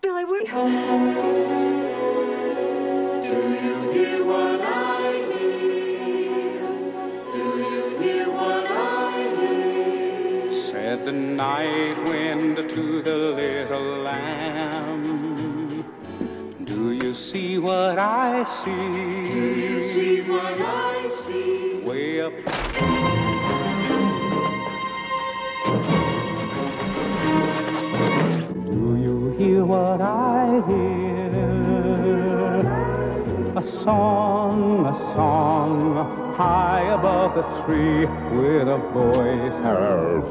Billy, we're... Do you hear what I hear? Do you hear what I hear? Said the night wind to the little lamb. Do you see what I see? Do you see what I see? Way up. Do you hear what I hear? A song, high above the tree, with a voice heard.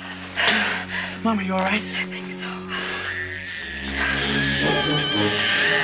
Mom, are you all right? I think so.